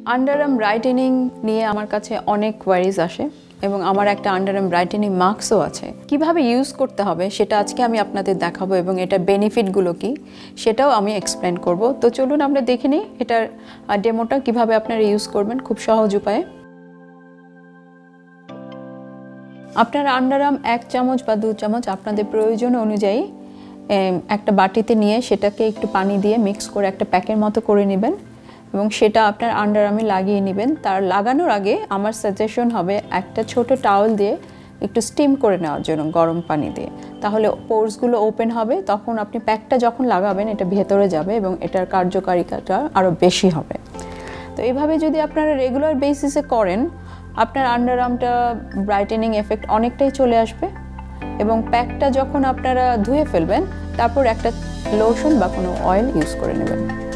Underarm brightening নিয়ে আমার কাছে অনেক কোয়ারিজ আসে এবং আমার একটা আন্ডারআর্ম ব্রাইটেনিং মাস্কও আছে। কিভাবে ইউজ করতে হবে সেটা আজকে আমি আপনাদের দেখাবো এবং এটার বেনিফিটগুলো কি সেটাও আমি এক্সপ্লেন করব। তো চলুন আমরা দেখে নিই এটার ডেমোটা কিভাবে আপনারা ইউজ করবেন খুব সহজ উপায়ে। আপনারা আন্ডারআর্ম 1 চামচ বা 2 চামচ আপনাদের প্রয়োজন অনুযায়ী একটা বাটিতে নিয়ে সেটাকে একটু পানি দিয়ে মিক্স করে একটা প্যাকের মতো করে নেবেন এবং সেটা আপনার আন্ডারআর্মে লাগিয়ে নেবেন। তার লাগানোর আগে আমার সাজেশন হবে একটা ছোট টাওয়েল দিয়ে একটু স্টিম করে নেওয়ার জন্য গরম পানি দিয়ে, তাহলে পোরসগুলো ওপেন হবে। তখন আপনি প্যাকটা যখন লাগাবেন এটা ভেতরে যাবে এবং এটার কার্যকারিতাটা আরও বেশি হবে। তো এইভাবে যদি আপনারা রেগুলার বেসিসে করেন আপনার আন্ডারআর্মটা ব্রাইটেনিং এফেক্ট অনেকটাই চলে আসবে এবং প্যাকটা যখন আপনারা ধুয়ে ফেলবেন তারপর একটা লোশন বা কোনো অয়েল ইউজ করে নেবেন।